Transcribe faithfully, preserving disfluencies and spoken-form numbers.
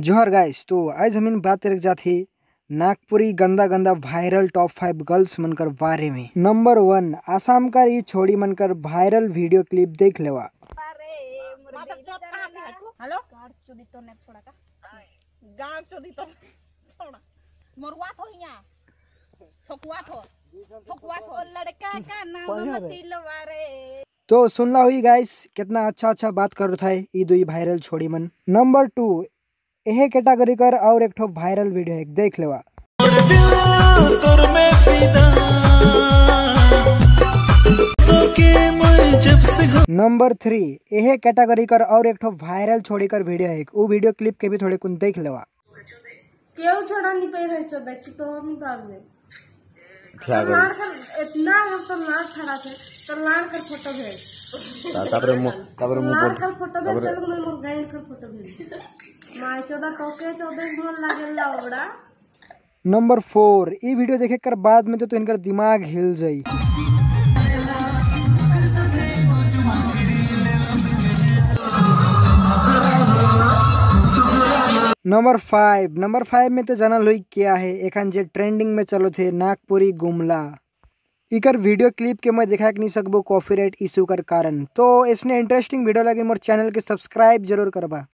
जोहर guys. तो आज हम बात करे जाती नागपुरी गंदा गंदा वायरल टॉप फाइव गर्ल्स मनकर बारे में। नंबर वन आसाम का ये छोड़ी मनकर वायरल वीडियो क्लिप देख लेवा। हेलो गाड़ चोदी तो ने छोड़ा का गाड़ चोदी तो छोड़ा मोरवा तो हिया ठोकुआ थो ठोकुआ थो लड़का का नाम तिलवा रे। तो सुनला हुई गाइस कितना अच्छा अच्छा बात कर रहा है ये दुई वायरल छोड़ी मन। नंबर टू यह कैटेगरी कर और एक ठो वायरल वीडियो है देख लेवा। नंबर थ्री यह कैटेगरी कर और एक ठो वायरल छोड़ी कर वीडियो है वो वीडियो क्लिप के भी थोड़े कुछ देख लेवा। केव छोड़ा नहीं पे रहे चो बैठ तो हम दाग में क्या लाड़ कर इतना हम तो लाड़ खड़ा थे तो लाड़ कर फोटो भेज तापरे मु तापरे मु लाड़ कर फोटो भेज चलो मैं मोर गाइड कर फोटो भेज माय चौदह टोके चौदह मन लागेल लावड़ा। नंबर फोर ये वीडियो देखे कर बाद में तो, तो इनका दिमाग हिल जाई। नंबर फाइव नंबर फाइव में तो जानल हुई क्या है एखन जे ट्रेंडिंग में चलो थे नागपुरी गुमला इकर वीडियो क्लिप के मैं दिखा नहीं सकबो कॉपीराइट इशू कर कारण। तो इसने इंटरेस्टिंग वीडियो लगी मोर चैनल के सब्सक्राइब जरूर करबा।